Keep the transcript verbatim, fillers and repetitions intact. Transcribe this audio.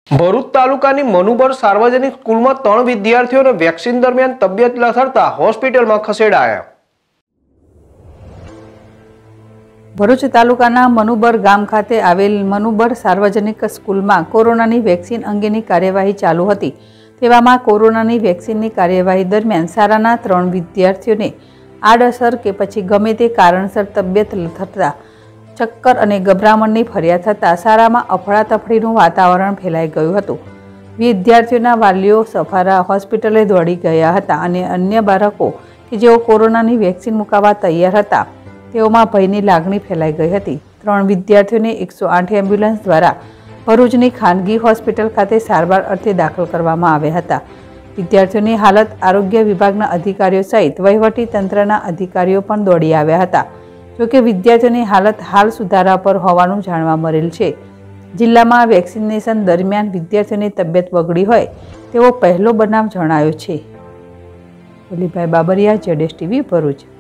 ભરૂચ તાલુકાની મનુબર સાર્વજનિક સ્કૂલમાં ત્રણ વિદ્યાર્થીઓને વેક્સિન દરમિયાન તબિયત લથડતા હોસ્પિટલમાં ખસેડાયા। ભરૂચ તાલુકાના મનુબર ગામ ખાતે આવેલ મનુબર સાર્વજનિક સ્કૂલમાં કોરોનાની વેક્સિન અંગેની કાર્યવાહી ચાલુ હતી। તેવામાં કોરોનાની વેક્સિનની કાર્યવાહી દરમિયાન શાળાના ત્રણ વિદ્યાર્થીઓને આડઅસર કે પછી ગમે તે કારણસર તબિયત લથડતા ચક્કર અને ગભરામણની ફરિયાદ થતાં શાળામાં અફડાતફડીનું વાતાવરણ ફેલાઈ ગયું હતું। વિદ્યાર્થીઓના વાલીઓ સફારા હોસ્પિટલે દોડી ગયા હતા અને અન્ય બાળકો કે જેઓ કોરોનાની વેક્સિન મુકાવવા તૈયાર હતા તેઓમાં ભયની લાગણી ફેલાઈ ગઈ હતી। ત્રણ વિદ્યાર્થીઓને એકસો આઠ એમ્બ્યુલન્સ દ્વારા ભરૂચની ખાનગી હોસ્પિટલ ખાતે સારવાર અર્થે દાખલ કરવામાં આવ્યા હતા। વિદ્યાર્થીઓની હાલત આરોગ્ય વિભાગના અધિકારીઓ સહિત વહીવટી તંત્રના અધિકારીઓ પણ દોડી આવ્યા હતા। જોકે વિદ્યાર્થીઓની હાલત હાલ સુધારા પર હોવાનું જાણવા મળેલ છે। જિલ્લામાં વેક્સિનેશન દરમિયાન વિદ્યાર્થીઓની તબિયત બગડી હોય તેવો પહેલો બનાવ જણાયો છે। ઓલીભાઈ બાબરિયા, જેડેશ ટીવી, ભરૂચ।